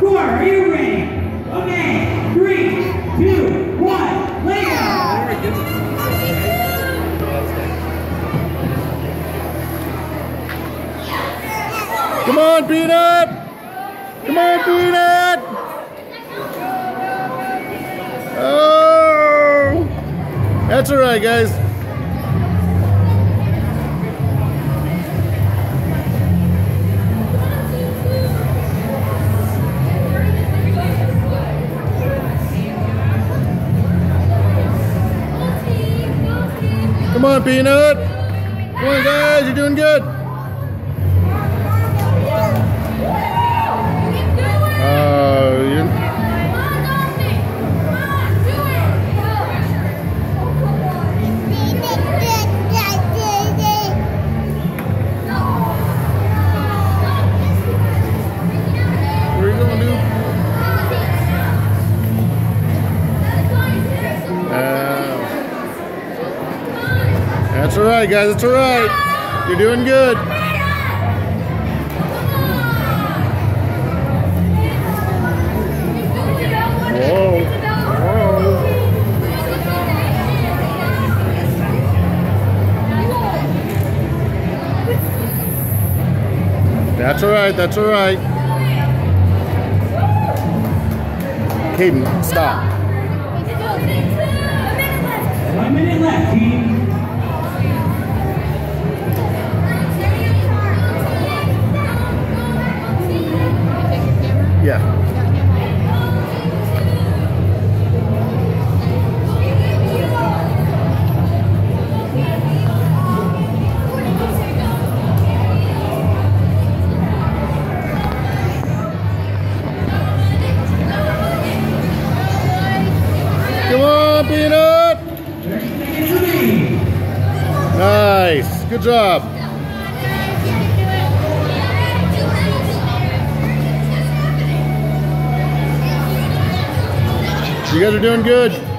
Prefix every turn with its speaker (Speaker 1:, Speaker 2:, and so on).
Speaker 1: Score, are you ready? Okay, 3, 2, 1, lay down!
Speaker 2: Come on, Peanut! Come on, Peanut! Oh! That's all right, guys. Come on, Peanut! Come on, guys, you're doing good. Where are you going, dude? That's all right, guys. That's all right. You're doing good. Whoa. Whoa. That's all right. That's all right. Caden, stop.
Speaker 1: 1 minute left, team.
Speaker 2: Yeah. Come on, Peanut! Nice. Good job. You guys are doing good.